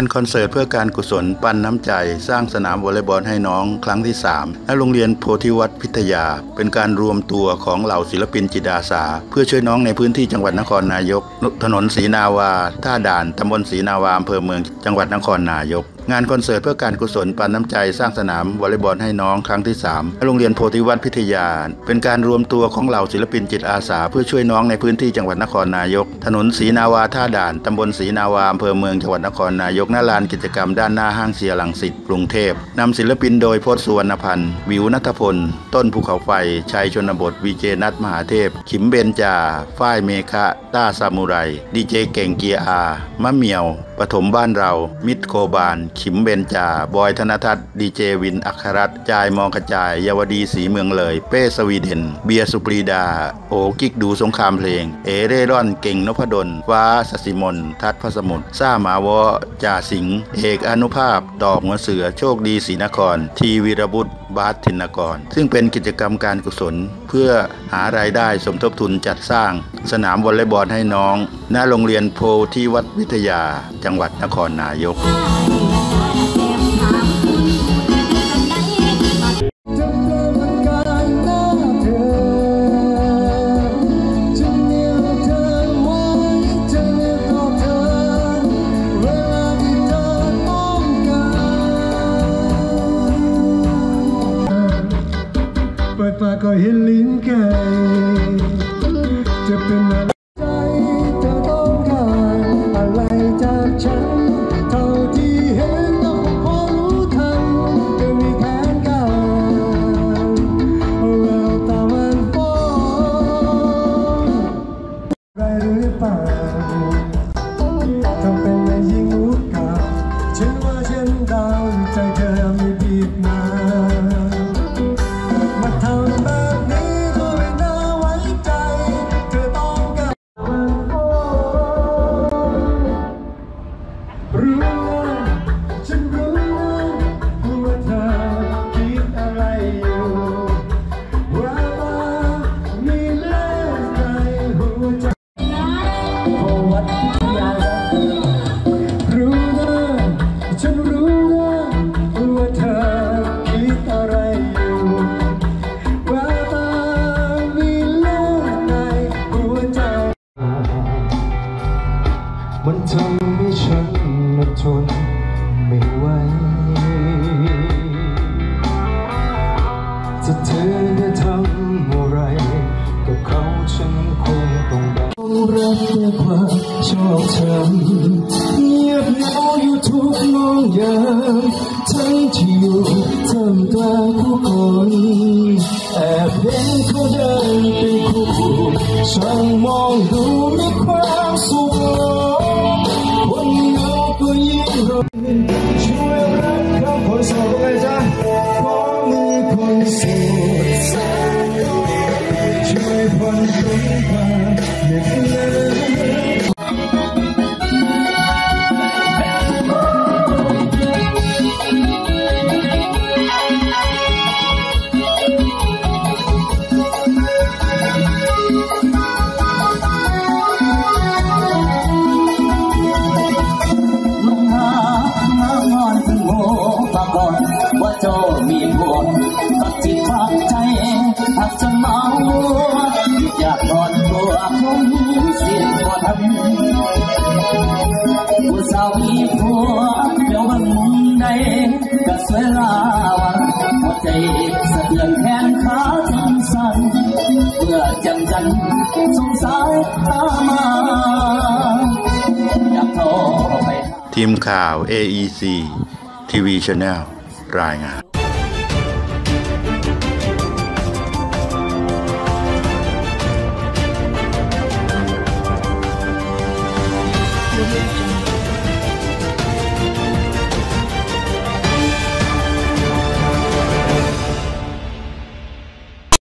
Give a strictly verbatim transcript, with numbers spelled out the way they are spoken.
านคอนเสิร์ตเพื่อการกุศลปันน้ำใจสร้างสนามวอลเลย์บอลให้น้องครั้งที่สามณโรงเรียนโพธิวัฒน์พิทยาเป็นการรวมตัวของเหล่าศิลปินจิตอาสาเพื่อช่วยน้องในพื้นที่จังหวัดนครนายกถนนศรีนาวาท่าด่านตำบลศรีนาวาอำเภอเมืองจังหวัดนครนายกงานคอนเสิร์ตเพื่อการกุศลปันน้ำใจสร้างสนามวอลเลย์บอลให้น้องครั้งที่สามณโรงเรียนโพธิวัฒน์พิทยาเป็นการรวมตัวของเหล่าศิลปินจิตอาสาเพื่อช่วยน้องในพื้นที่จังหวัดนครนายกถนนศรีนาวาท่าด่านตำบลศรีนาวาอำเภอเมืองจังหวัดนครนายกณลานกิจกรรมด้านหน้าห้างเซียรังสิตกรุงเทพนำศิลปินโดยพจน์สุวรรณพันธ์วิวณัฐพลต้นภูเขาไฟชัยชนบทวีเจนัทมหาเทพขิมเบญจาฝ้ายเมฆะต้าซามูไรดีเจเก่งเกียร์อามะเหมียวปฐมบ้านเรามิตรโคบานขิมเบญจาบอยธนทัศน์ดีเจวินอัครรัตน์จายมองกระจายเยาวดีสีเมืองเลยเป้สวีเดนเบียร์สุปรีดาโอกิ๊กดูสงครามเพลงเอเร่ร่อนเก่งนพดลฟ้าสศิมนทัศพสมุทรซ่าหมาวอจ่าสิงห์เอกอนุภาพดอกหัวเสือโชคดีศรีนครทีวีรบุตรบาสธินกรซึ่งเป็นกิจกรรมการกุศลเพื่อหารายได้สมทบทุนจัดสร้างสนามวอลเลย์บอลให้น้องณโรงเรียนโพธิวัฒน์วิทยาจังหวัดนครนายกเปิดปากก็เห็นลิ้นไก่จะเป็นอะไรใจเธอต้องการอะไรจากฉันเท่าที่เห็นก็พอรู้ทันจะมีแผนการแววตามันฟ้องไรหรือเปล่าทำเป็นในยิ่งรู้กับฉันว่าฉันดาวอยู่ใจเธอมีผิดมามันทำให้ฉันทนไม่ไหวจะเธอได้ทำอะไรกับเขาฉันคงต้องได้รักด้วยความชอบธรรมเงียบเหงาอยู่ทุกมองยามทั้งที่อยู่ท่ามกลางผู้คนแอบเห็นเขาเดินเป็นคู่ช่างมองดูมีความสุขคนเงาก็ยิ่งร้อนช่วยรักเขาคนโสดเลยจ้ะขอมือคนโสดช่วยผ่อนคลายความเหน็ดเหนื่อยว่าโจมีบวกตัดจิตพักใจหักจะเมาอยากกอดตัวคงเสียงบ่ทำผู้สาวมีผัวเดี๋ยวมันมุมใดก็สวยลาวันหัวใจสะเทือนแขนขาจนสั่นเพื่อจังจันสงสารตามาอยากโทรไปทีมข่าว เอ อี ซี ที วี Channel รายงาน